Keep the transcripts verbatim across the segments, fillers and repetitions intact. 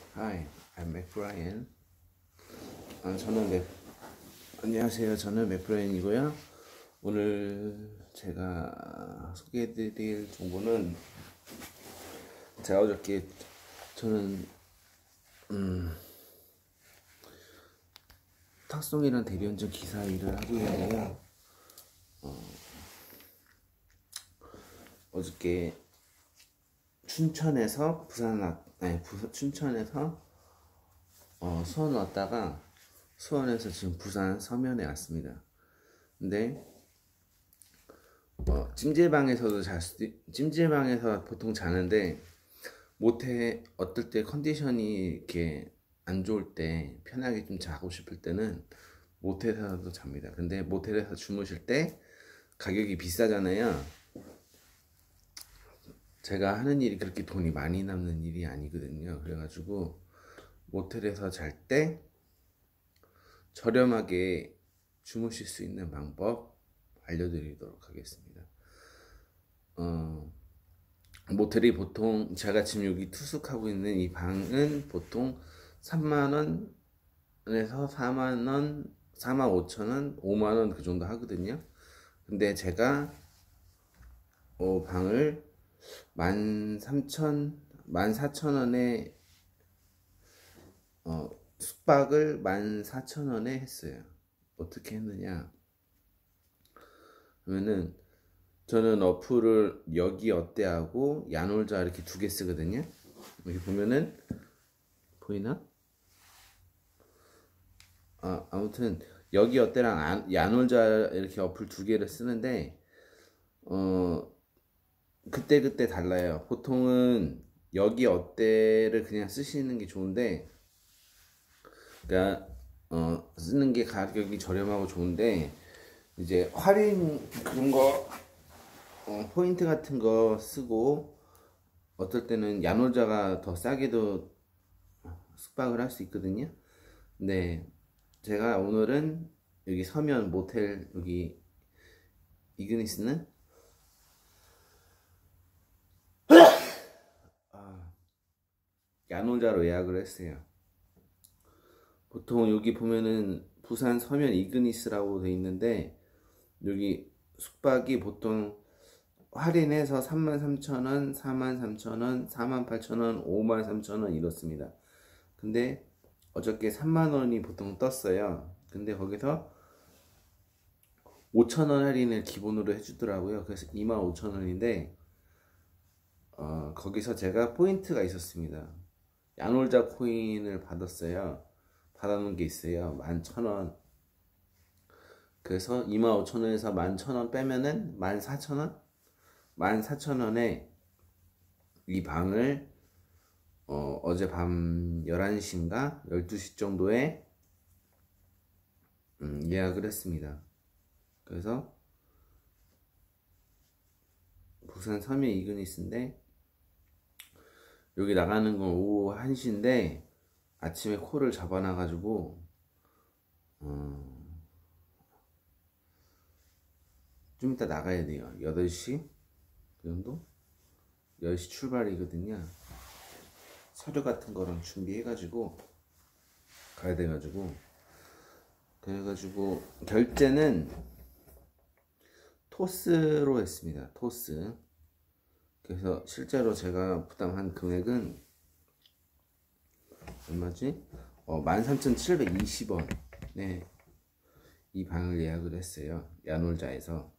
Hi, I'm 맥브라이언. 아, 저는 맥, 안녕하세요. 저는 맥브라이언이고요. 오늘 제가 소개해드릴 정보는 제가 어저께 저는 음, 탁송이랑 대리운전 기사 일을 하고 있는데요. 어, 어저께 춘천에서 부산 왔, 아니 부, 춘천에서 어, 수원 왔다가 수원에서 지금 부산 서면에 왔습니다. 근데 어, 찜질방에서도 잘 수도, 찜질방에서 보통 자는데 모텔 어떨 때 컨디션이 이렇게 안 좋을 때 편하게 좀 자고 싶을 때는 모텔에서도 잡니다. 근데 모텔에서 주무실 때 가격이 비싸잖아요. 제가 하는 일이 그렇게 돈이 많이 남는 일이 아니거든요. 그래가지고 모텔에서 잘 때 저렴하게 주무실 수 있는 방법 알려드리도록 하겠습니다. 어, 모텔이 보통 제가 지금 여기 투숙하고 있는 이 방은 보통 삼만 원에서 사만 원, 사만 오천 원, 오만 원 그 정도 하거든요. 근데 제가 어, 방을 만 삼천, 만 사천 원에 어, 숙박을 만 사천 원에 했어요. 어떻게 했느냐? 그러면은 저는 어플을 여기 어때 하고 야놀자 이렇게 두 개 쓰거든요. 여기 보면은 보이나? 아, 아무튼 여기 어때랑 안- 야놀자 이렇게 어플 두 개를 쓰는데 어 그때그때 달라요. 보통은 여기 어때를 그냥 쓰시는 게 좋은데 그러니까 어 쓰는 게 가격이 저렴하고 좋은데 이제 할인 그런 거 어, 포인트 같은 거 쓰고 어떨 때는 야놀자가 더 싸게도 숙박을 할 수 있거든요. 네, 제가 오늘은 여기 서면 모텔 여기 이그니스는 아, 야놀자로 예약을 했어요. 보통 여기 보면은 부산 서면 이그니스라고 돼 있는데 여기 숙박이 보통 할인해서 삼만 삼천 원, 사만 삼천 원, 사만 팔천 원, 오만 삼천 원 이렇습니다. 근데 어저께 삼만 원이 보통 떴어요. 근데 거기서 오천 원 할인을 기본으로 해주더라고요. 그래서 이만 오천 원인데 어, 거기서 제가 포인트가 있었습니다. 야놀자 코인을 받았어요. 받아놓은 게 있어요. 만 천 원. 그래서 이만 오천 원에서 만 천 원 빼면은 만 사천 원? 만 사천 원에 이 방을 어, 어젯밤 열한 시인가 열두 시 정도에 음, 예약을 했습니다. 그래서 부산 서면 이그니스인데 여기 나가는 건 오후 한 시인데 아침에 콜을 잡아놔가지고 어, 좀 이따 나가야 돼요. 여덟 시 그 정도? 열 시 출발이거든요. 서류 같은 거랑 준비해가지고 가야 돼가지고 그래가지고 결제는 토스로 했습니다. 토스. 그래서 실제로 제가 부담한 금액은 얼마지? 어, 만 삼천칠백이십 원에 이 방을 예약을 했어요. 야놀자에서.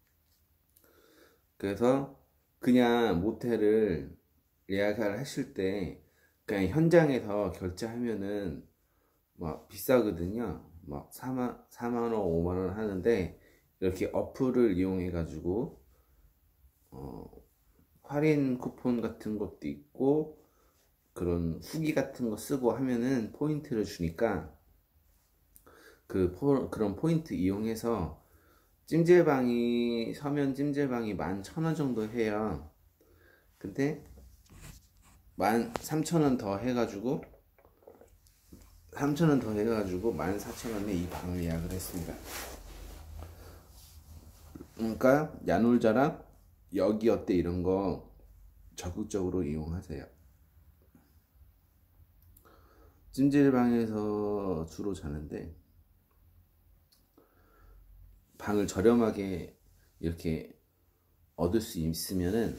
그래서 그냥 모텔을 예약을 하실 때 그냥 현장에서 결제하면은 막 비싸거든요. 막 사만, 사만 원, 오만 원 하는데 이렇게 어플을 이용해 가지고 어, 할인 쿠폰 같은 것도 있고 그런 후기 같은 거 쓰고 하면은 포인트를 주니까 그 포, 그런 포인트 이용해서 찜질방이 서면 찜질방이 만 천 원 정도 해요. 근데 만 삼천 원 더 해가지고 삼천 원 더 해가지고 만 사천 원에 이 방을 예약을 했습니다. 그러니까 야놀자랑 여기 어때 이런 거 적극적으로 이용하세요. 찜질방에서 주로 자는데 방을 저렴하게 이렇게 얻을 수 있으면은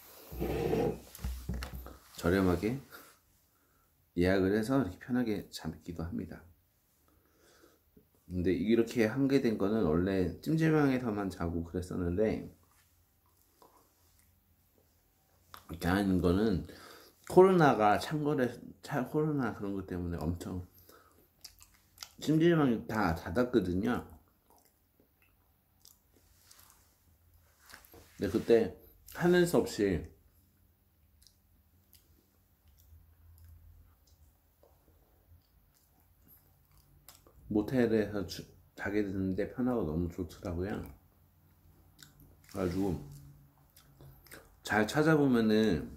저렴하게 예약을 해서 이렇게 편하게 잠기도 합니다. 근데 이렇게 하게 된 거는 원래 찜질방에서만 자고 그랬었는데, 이렇게 하는 거는 코로나가 창궐해, 차, 코로나 그런 것 때문에 엄청 찜질방이 다 닫았거든요. 근데 그때 하는 수 없이 모텔에서 주, 자게 됐는데 편하고 너무 좋더라고요. 그래가지고 잘 찾아보면은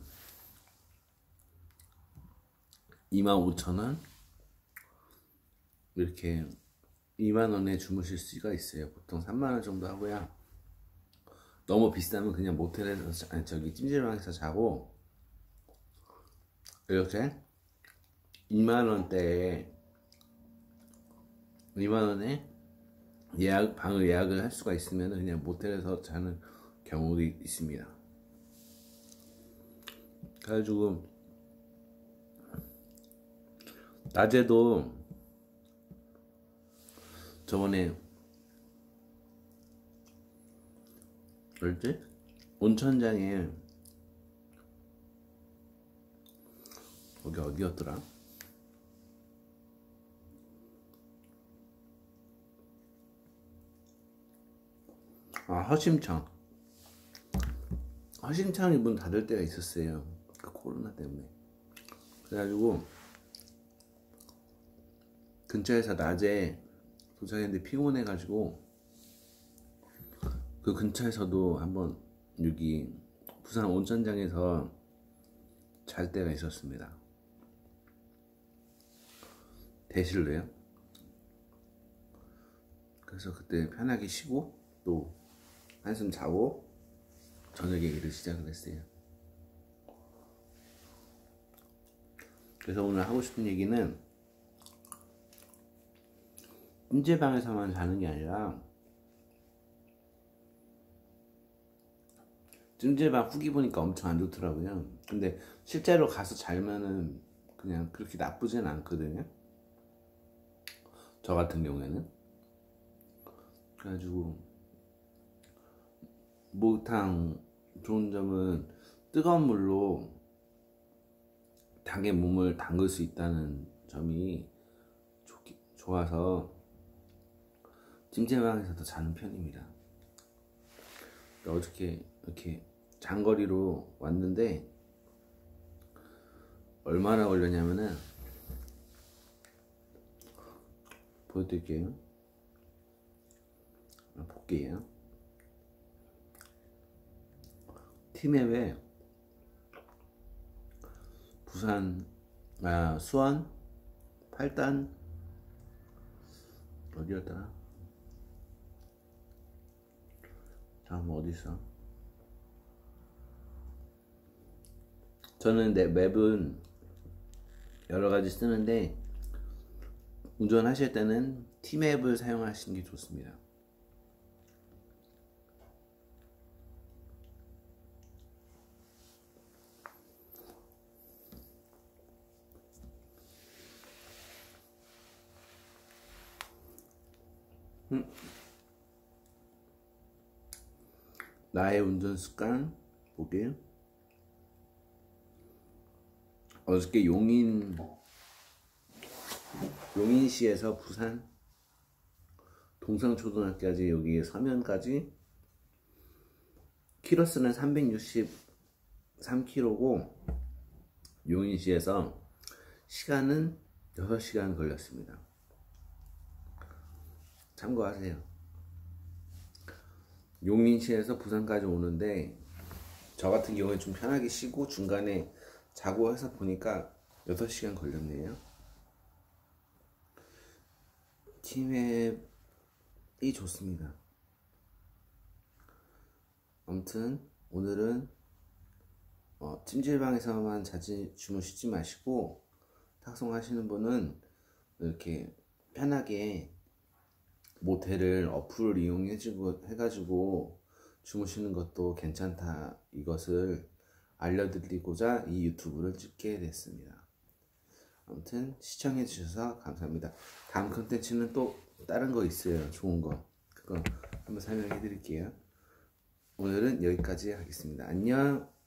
이만 오천 원 이렇게 이만 원에 주무실 수가 있어요. 보통 삼만 원 정도 하고요. 너무 비싸면 그냥 모텔에서, 아니 저기 찜질방에서 자고, 이렇게 이만 원대에 이만 원에 예약, 방을 예약을 할 수가 있으면 그냥 모텔에서 자는 경우도 있습니다. 그래가지고 낮에도 저번에 뭐였지? 온천장에, 거기 어디였더라? 아, 허심청. 허심청이 문 닫을 때가 있었어요. 그 코로나 때문에. 그래가지고 근처에서 낮에 도착했는데 피곤해가지고 그 근처에서도 한번 여기 부산 온천장에서 잘 때가 있었습니다. 대실로요. 그래서 그때 편하게 쉬고 또 한숨 자고 저녁에 일을 시작을 했어요. 그래서 오늘 하고 싶은 얘기는 찜질방에서만 자는 게 아니라 찜질방 후기 보니까 엄청 안 좋더라고요. 근데 실제로 가서 자면은 그냥 그렇게 나쁘진 않거든요. 저 같은 경우에는. 그래가지고 목욕탕 좋은 점은 뜨거운 물로 닭의 몸을 담글 수 있다는 점이 좋기, 좋아서 찜질방에서도 자는 편입니다. 어저께 이렇게 장거리로 왔는데 얼마나 걸렸냐면은 보여드릴게요. 볼게요. 티맵에 부산, 아, 수원, 팔단, 어디였더라? 다음 어디 있어? 저는 내 맵은 여러 가지 쓰는데 운전하실 때는 티맵을 사용하시는 게 좋습니다. 음. 나의 운전 습관 보게요. 어저께 용인 용인시에서 부산 동상초등학교까지 여기 서면까지 키로수는 삼백육십삼 킬로미터고 용인시에서 시간은 여섯 시간 걸렸습니다. 참고하세요. 용인시에서 부산까지 오는데 저 같은 경우에 좀 편하게 쉬고 중간에 자고 해서 보니까 여섯 시간 걸렸네요. 티맵이 좋습니다. 아무튼 오늘은 어, 찜질방에서만 자주 주무시지 마시고 탁송하시는 분은 이렇게 편하게 모텔을 어플을 이용해주고 해가지고 주무시는 것도 괜찮다, 이것을 알려드리고자 이 유튜브를 찍게 됐습니다. 아무튼 시청해 주셔서 감사합니다. 다음 컨텐츠는 또 다른 거 있어요. 좋은 거, 그거 한번 설명해 드릴게요. 오늘은 여기까지 하겠습니다. 안녕.